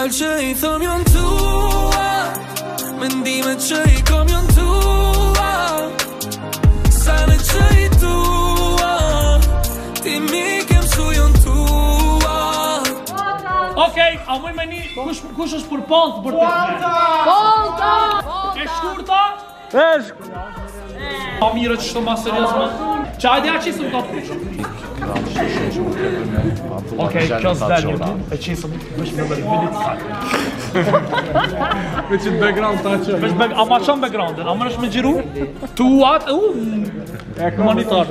Fjalë që I thëm jon tua, mendime që I kom jon tua, sene që I tua, ti mi kem su jon tua. Okej, a muj me një, kush është për pontë për të? Ponta! E shkurta? Pa mire që shto ma seriosme. Që ajde a qisëm ka push? Okej, kjo s'del një e qisëm, vesh me vidit sajtë. Me qitë background ta që. A ma qënë backgroundin, a më nësht me gjiru? Tuat, monitor.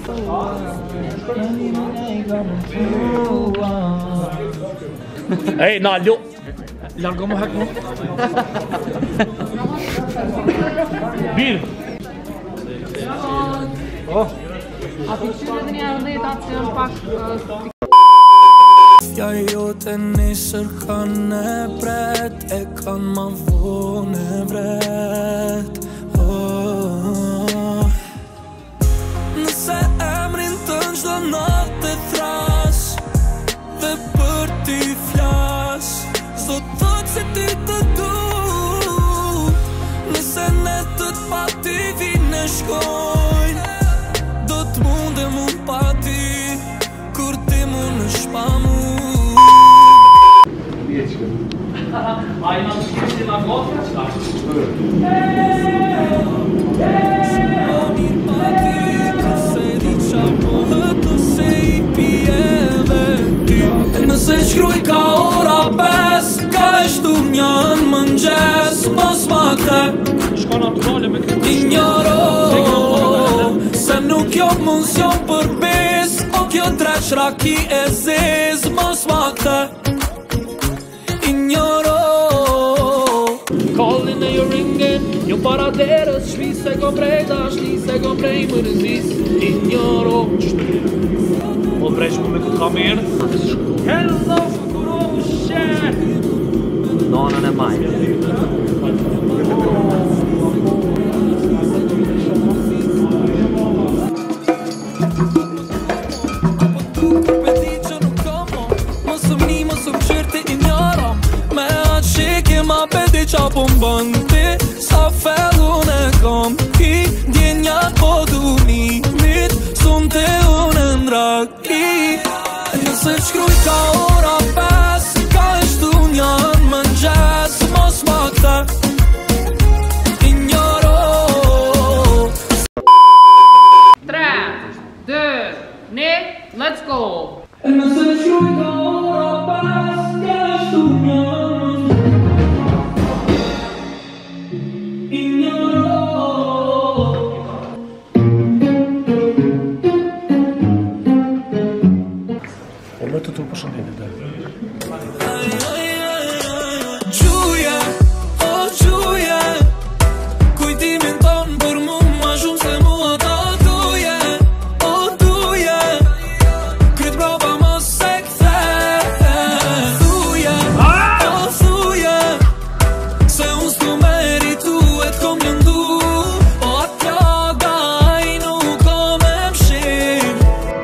Ej, na, ljo. Largo më hek mu. Bir. A ti qyre dhe një rëndeta që është pak... Ja jote nesër kanë e pret, e kanë ma vonë e vret. Nëse emrin të në gjdo natë e thras, dhe për ti flas, zdo thot se ti të du. Nëse netët pa ti vine shkojnë, do t'munde mu pa ti, kur ti mu në shpa mu. A I në shkështi nga gotë, që ka? Nëse shkruj ka ora 5, ka eshtu njën mëngjes, mos ma the Shko naturale me këtë Ignoro, se nuk jo munsion për bes, o kjo dreq raki e zez, mos ma the Ignoro. Calling e jo ringen, jo para derës, shli se kom prej dash, shli se kom prej mërzis. Ignoro. Po bresh mu me këtë kamerë. Hello, fukuroshe! Nonën e majtë. Me ti që nuk kam mo, mosëm ni, mosëm qërti Ignoro. Me atë shike ma peti qa po mbëndi, sa fellun e kom I djenjat po du mimit, sun te unë ndraki. Nëse shkruj ka ora 5, ka eshtu njën mëngjes, mos ma the Ignoro. 3, 2, 1, let's go! Nëse shkruj ka ora 5, ka eshtu njën Ignoro. Po me të tu përshëndetit dhe. Gjuje, o gjuje, kujtimin tonë për mu ma shumë se mua ta duje. O duje, kryt brava mos se kthe. Thuje, o thuje, se unë s'tu meritu e t'kom lëndu. O atja gaj nuk kom e mshir.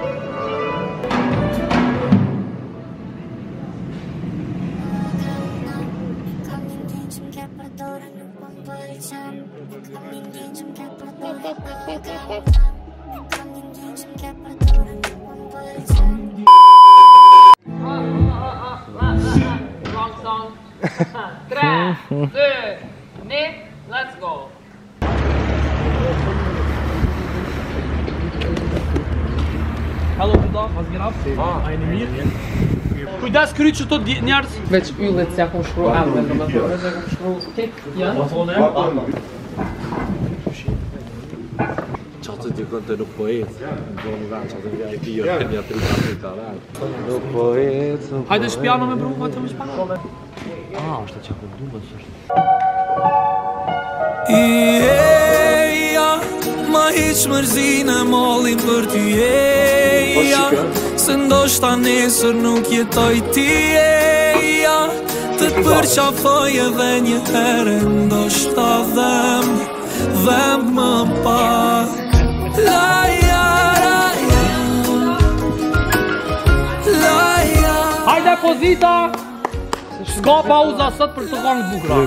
Wrong song. 3, 2, 1, let's go! Hallo Buda, was geht ab? A jeni mirë? Kujdes kryt që të njerës. Veç yllit se ja kom shkru emre, dhe me thore që kom shkru kik, janë? Ma thone? Qatë të kënë të nuk poet. Në zonë në që të vja I pijë, të mja 3 Nuk poet. Hajde shpjano me bru, hajde me shpjano. është të qakë duhet është. Ieja, ma hiq mërzin e mollin për ty eja, se ndoshta nesër nuk jetoj ti eja, të përqafoj edhe një herë, ndoshta dhem më pak. Laja, laja, laja. Hajde pozita! S'ka pauza sot për të këngë të bukura.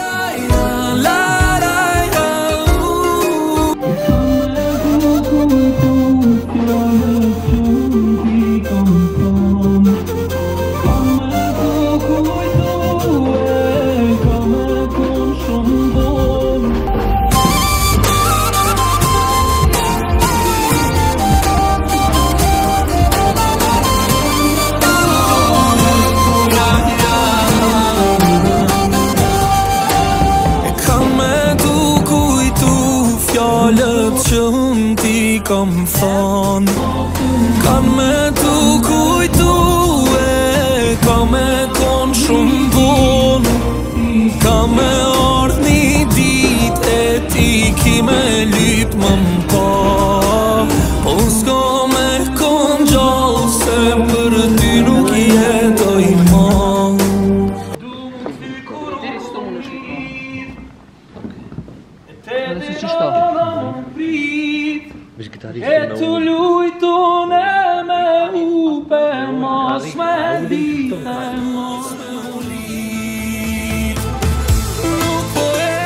Kam thon, kam me tu kujtu e kam me kon shumë bon, kam me ardh një dit e ti ki me lyp më mpa, po s'ka me kon gjallë se për ty nuk jetoj ma. E të lujtu në me upe, mos me dite, mos me ulit. Nuk po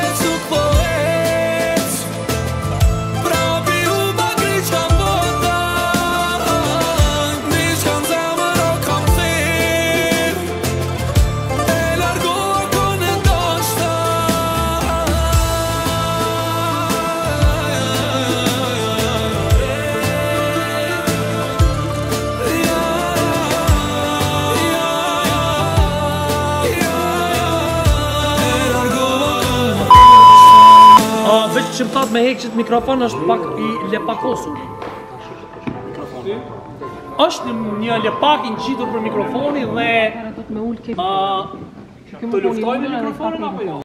ec, prapi u ma griqa bota, nish kam zemër o kam thirr, e largoha kon e dashta. Veç që më thatë me hekë që të mikrofon është pak i lepakosur. është një lepak i nqitur për mikrofoni dhe të luftojnë me mikrofonin apo jo?